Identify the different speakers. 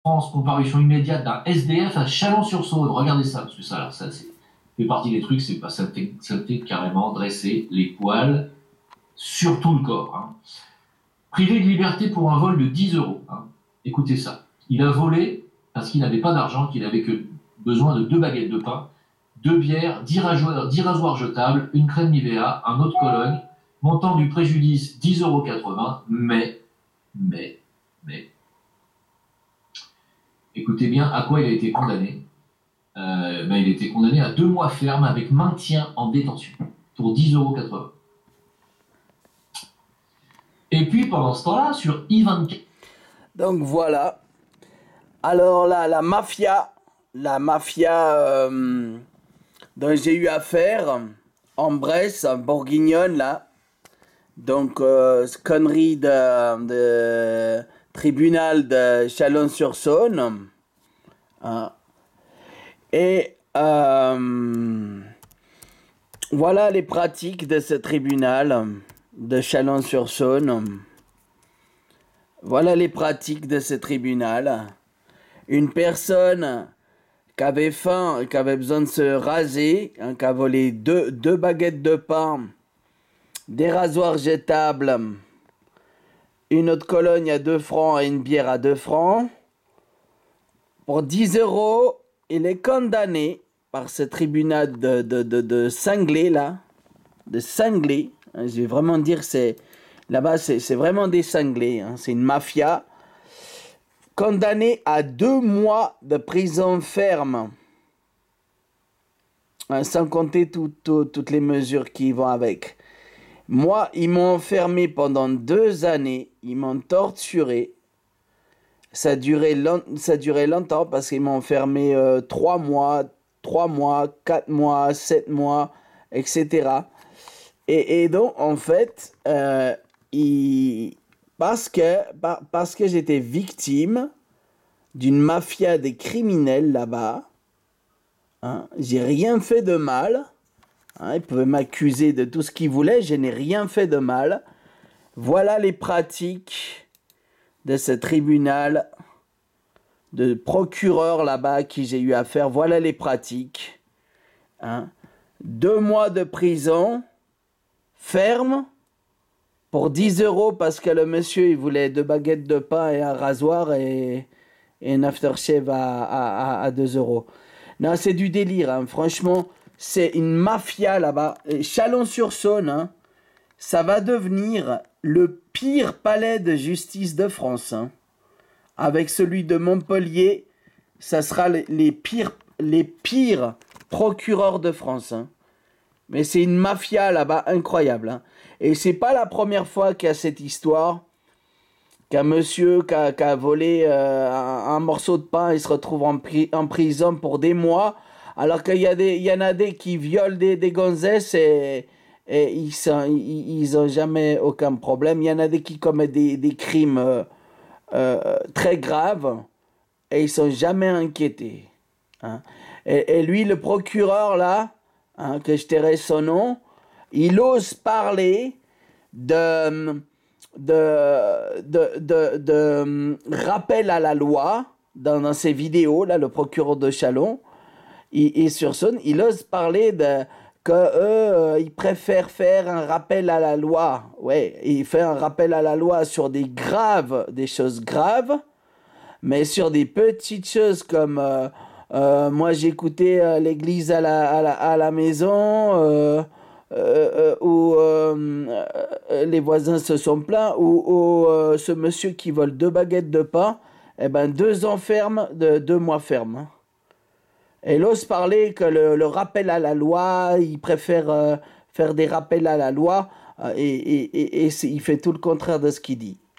Speaker 1: France, comparution immédiate d'un SDF à Chalon-sur-Saône. Regardez ça, parce que ça, alors, ça fait partie des trucs, c'est pas ça fait carrément dresser les poils sur tout le corps. Hein. Privé de liberté pour un vol de 10 euros. Hein. Écoutez ça. Il a volé parce qu'il n'avait pas d'argent, qu'il avait que besoin de 2 baguettes de pain, 2 bières, 10 rasoirs jetables, une crème Nivea, un eau de Cologne, montant du préjudice 10,80 €, mais, écoutez bien à quoi il a été condamné. Il a été condamné à 2 mois ferme avec maintien en détention pour 10,80 €. Et puis pendant ce temps-là, sur I24.
Speaker 2: Donc voilà. Alors là, la mafia dont j'ai eu affaire en Bresse, en Bourguignonne, là. Donc, connerie de tribunal de Chalon-sur-Saône. Hein. Et voilà les pratiques de ce tribunal de Chalon-sur-Saône. Voilà les pratiques de ce tribunal. Une personne qui avait faim, qui avait besoin de se raser, hein, qui a volé deux baguettes de pain, des rasoirs jetables, une eau de Cologne à 2 francs et une bière à 2 francs. Pour 10 euros, il est condamné par ce tribunal de cinglés, là. De cinglés. Je vais vraiment dire, là-bas, c'est vraiment des cinglés. Hein. C'est une mafia. Condamné à 2 mois de prison ferme. Hein, sans compter toutes les mesures qui vont avec. Moi, ils m'ont enfermé pendant 2 années. Ils m'ont torturé. Ça durait longtemps parce qu'ils m'ont enfermé 3 mois, 4 mois, 7 mois, etc. Et donc, en fait, parce que j'étais victime d'une mafia des criminels là-bas, hein, j'ai rien fait de mal. Hein, ils pouvaient m'accuser de tout ce qu'ils voulaient, je n'ai rien fait de mal. Voilà les pratiques de ce tribunal de procureur là-bas à qui j'ai eu affaire. Voilà les pratiques. Hein. 2 mois de prison ferme pour 10 euros parce que le monsieur il voulait 2 baguettes de pain et un rasoir et un aftershave à 2 euros. Non, c'est du délire. Hein. Franchement, c'est une mafia là-bas. Chalon-sur-Saône, hein, ça va devenir le pire palais de justice de France. Hein. Avec celui de Montpellier, ça sera les pires procureurs de France. Hein. Mais c'est une mafia là-bas incroyable. Hein. Et c'est pas la première fois qu'il y a cette histoire, qu'un monsieur qui a volé un morceau de pain, il se retrouve en prison pour des mois, alors qu'il y en a des qui violent des gonzesses et ils ont jamais aucun problème. Il y en a des qui commettent des crimes très graves et ils sont jamais inquiétés. Hein. Et lui, le procureur là, hein, que je tairai son nom, il ose parler de rappel à la loi dans ses vidéos, là, le procureur de Chalon, et sur Saône, il ose parler ils préfèrent faire un rappel à la loi. Ouais, il fait un rappel à la loi sur des choses graves, mais sur des petites choses comme moi j'écoutais l'église à la maison, où les voisins se sont plaints, ou ce monsieur qui vole 2 baguettes de pain, eh ben 2 ans ferme, 2 mois ferme. Hein. Et il ose parler que le rappel à la loi, il préfère faire des rappels à la loi, et il fait tout le contraire de ce qu'il dit.